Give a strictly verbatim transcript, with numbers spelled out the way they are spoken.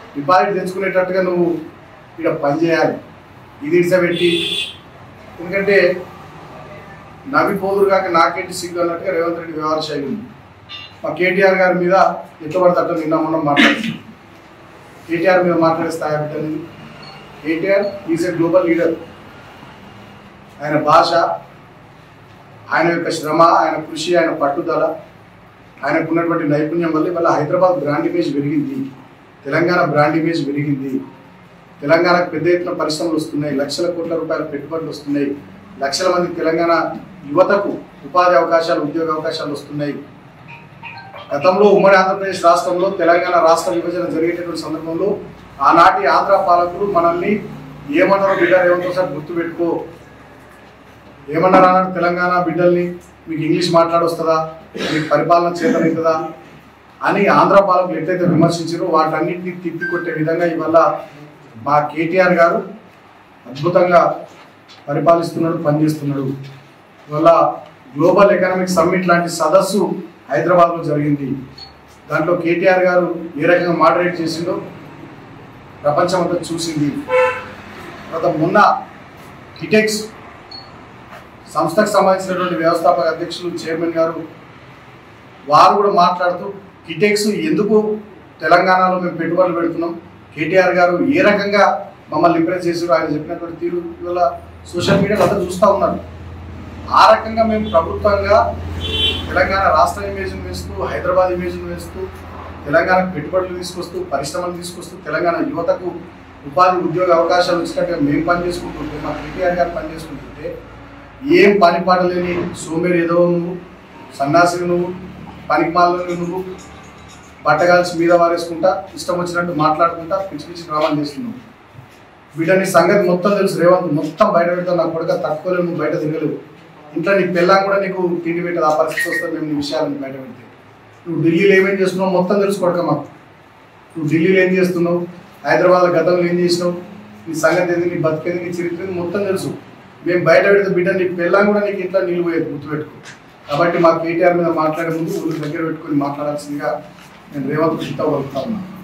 Deposit తెచ్చుకునేటట్టుగా నువ్వు ఇక్కడ పనిచేయాలి. ఇది ఇడిసబెట్టి ఎందుకంటే నవి పోదురు కాక నాకేంటి సిగ్గు అన్నట్టుగా రేవంత్ రెడ్డి వ్యవహార శైలి ఉంది. మా కేటీఆర్ గారి మీద ఎత్తబడతట్టు నిన్న మొన్న మాట్లాడుతుంది. కేటీఆర్ మీద మాట్లాడే స్థాయి పెట్టింది. KTR is a global leader. ఆయన భాష, ఆయన యొక్క శ్రమ, ఆయన కృషి, ఆయన పట్టుదల, ఆయనకు ఉన్నటువంటి నైపుణ్యం వల్ల ఇవాళ హైదరాబాద్ బ్రాండ్ ఇమేజ్ పెరిగింది, తెలంగాణ బ్రాండ్ ఇమేజ్ పెరిగింది. తెలంగాణకు పెద్ద ఎత్తున పరిశ్రమలు వస్తున్నాయి, లక్షల కోట్ల రూపాయల పెట్టుబడులు వస్తున్నాయి, లక్షల మంది తెలంగాణ యువతకు ఉపాధి అవకాశాలు, ఉద్యోగ అవకాశాలు వస్తున్నాయి. గతంలో ఉమ్మడి ఆంధ్రప్రదేశ్ రాష్ట్రంలో తెలంగాణ రాష్ట్ర విభజన జరిగేటటువంటి సందర్భంలో ఆనాటి ఆంధ్ర పాలకులు మనల్ని ఏమన్నారో బిడ్డ రేవంత్ సార్ గుర్తుపెట్టుకో, ఏమన్నారు అన్నాడు, తెలంగాణ బిడ్డల్ని మీకు ఇంగ్లీష్ మాట్లాడొస్తుందా, మీకు పరిపాలన చేతనవుతుందా అని ఆంధ్ర పాలకులు ఎట్లయితే విమర్శించారో వాటన్నింటినీ తిప్పికొట్టే విధంగా ఇవాళ మా కేటీఆర్ గారు అద్భుతంగా పరిపాలిస్తున్నాడు, పనిచేస్తున్నాడు. ఇవాళ గ్లోబల్ ఎకనామిక్ సమ్మిట్ లాంటి సదస్సు హైదరాబాద్లో జరిగింది. దాంట్లో కేటీఆర్ గారు ఏ రకంగా మోడరేట్ చేసిండో ప్రపంచం అంతా చూసింది. తర్వాత మొన్న కిటెక్స్ సంస్థకు సంబంధించినటువంటి వ్యవస్థాపక అధ్యక్షులు చైర్మన్ గారు వారు కూడా మాట్లాడుతూ కిటెక్స్ ఎందుకు తెలంగాణలో మేము పెట్టుబడులు పెడుతున్నాం, కేటీఆర్ గారు ఏ రకంగా మమ్మల్ని ఇంప్రెస్ చేసారు, ఆయన చెప్పినటువంటి తీరు ఇవాళ సోషల్ మీడియాలో అంతా చూస్తూ ఉన్నారు. ఆ రకంగా మేము ప్రభుత్వంగా తెలంగాణ రాష్ట్ర ఇమేజ్ను వేస్తూ, హైదరాబాద్ ఇమేజ్ను వేస్తూ, తెలంగాణకు పెట్టుబడులు తీసుకొస్తూ, పరిశ్రమలు తీసుకొస్తూ, తెలంగాణ యువతకు ఉపాధి ఉద్యోగ అవకాశాలు వచ్చినట్టుగా మేము పనిచేసుకుంటుంటే, మా కేటీఆర్ గారు పనిచేసుకుంటుంటే ఏం పని పాట లేని సోమేరు ఏదో నువ్వు, సన్నాసిని నువ్వు, పనికిమాలని నువ్వు, బట్టగాల్సి మీద వారేసుకుంటా ఇష్టం వచ్చినట్టు మాట్లాడుకుంటా పిచ్చి పిచ్చి డ్రామాలు చేస్తున్నావు. వీళ్ళని సంగతి మొత్తం తెలుసు. రేవంత్ మొత్తం బయట పెడతావు, నా కొడుక తట్టుకోలేవు, నువ్వు బయట తిరగలేవు. ఇంట్లో నీ పెళ్ళాం కూడా నీకు తిండి పెట్టదు. ఆ పరిస్థితి వస్తే మేము నీ విషయాలను బయట పెడితే నువ్వు ఢిల్లీలో ఏమేం చేస్తున్నావు మొత్తం తెలుసు కొడుక మాకు. నువ్వు ఢిల్లీలో ఏం చేస్తున్నావు, హైదరాబాద్ గతంలో ఏం చేసినావు, నీ సంగతి ఏంది, నీ బతికేది, నీ చరిత్ర మొత్తం తెలుసు. మేము బయట పెడితే బిడ్డ నీ పెళ్ళాం కూడా నీకు ఇంట్లో నీళ్ళు పోయేది, గుర్తుపెట్టుకో. కాబట్టి మా కేటీఆర్ మీద మాట్లాడే ముందు ఊళ్ళు దగ్గర పెట్టుకొని మాట్లాడాల్సిందిగా నేను రేవంత్ చిత్తా వలుపుతా ఉన్నాను.